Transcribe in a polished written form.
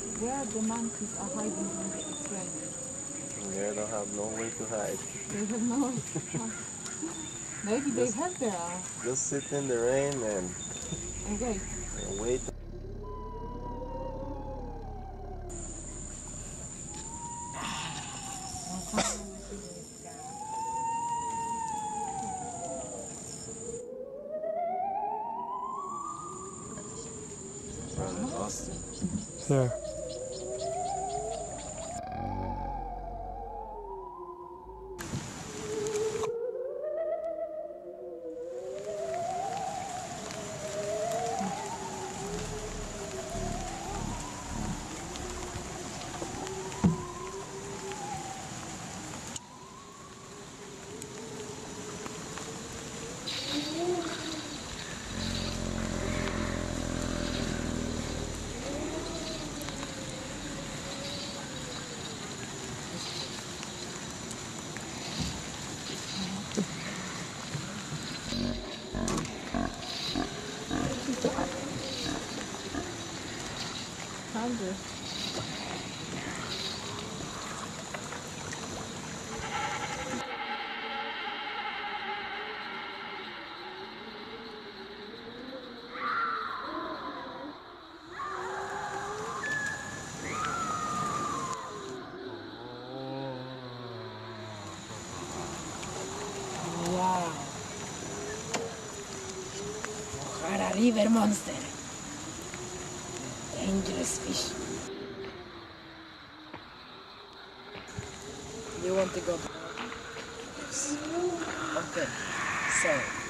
where the monkeys are hiding when it's raining. They don't have no way to hide. They have no. Maybe they Just, have their just sit in the rain and wait. and wait. Austin. Yeah. Hungry. Wow. Ojara River Monster. Dangerous fish. You want to go? Yes. Okay. So.